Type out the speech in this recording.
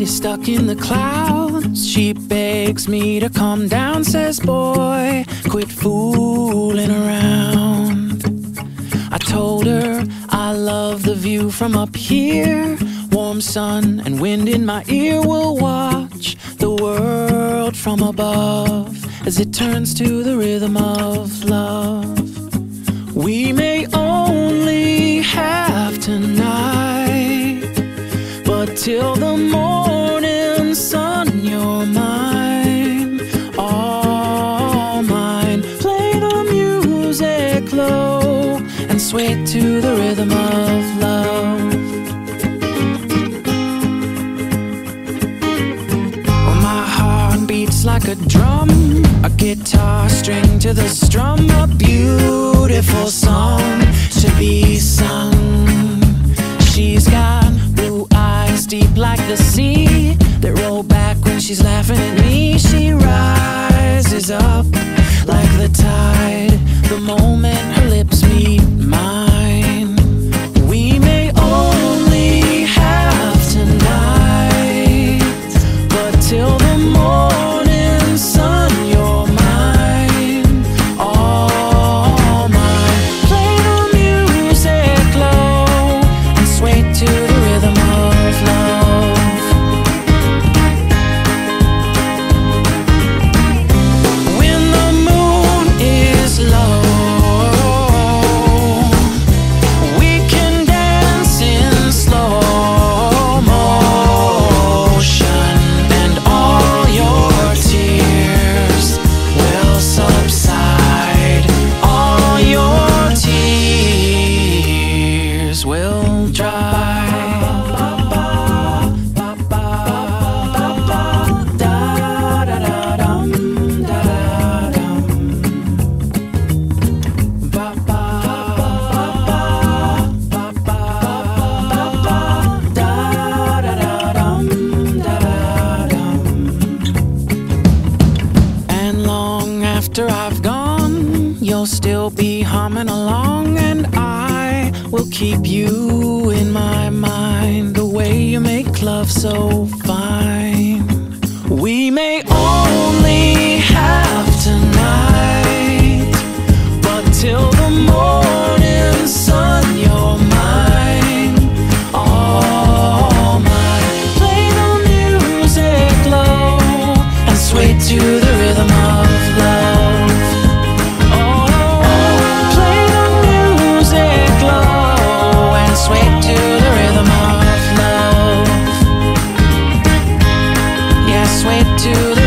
is stuck in the clouds. She begs me to calm down, says, boy, quit fooling around. I told her I love the view from up here. Warm sun and wind in my ear. Will watch the world from above as it turns to the rhythm of love. We may only have tonight, but till the morning sun, you're mine, all mine. Play the music low and sway to the rhythm of love. Well, my heart beats like a drum, a guitar string to the strum, a beautiful song to be sung. She's got blue eyes deep like the sea that roll back when she's laughing at me. She rises up like the tide the moment her lips meet mine. We may only have tonight, but till the morning sun, you're mine, all mine. Play the music low and sway to the rhythm of love. When the moon is low, we can dance in slow motion, and all your tears will subside. All your tears will dry. And long after I've gone, you'll still be humming along, and I will keep you in my mind, the way you make love so fine. We may only have tonight, but till the morning sun, you're mine, all mine. Play the music low and sway to the rhythm of love. Oh, play the music low and sway to the rhythm of love. Yeah, sway to the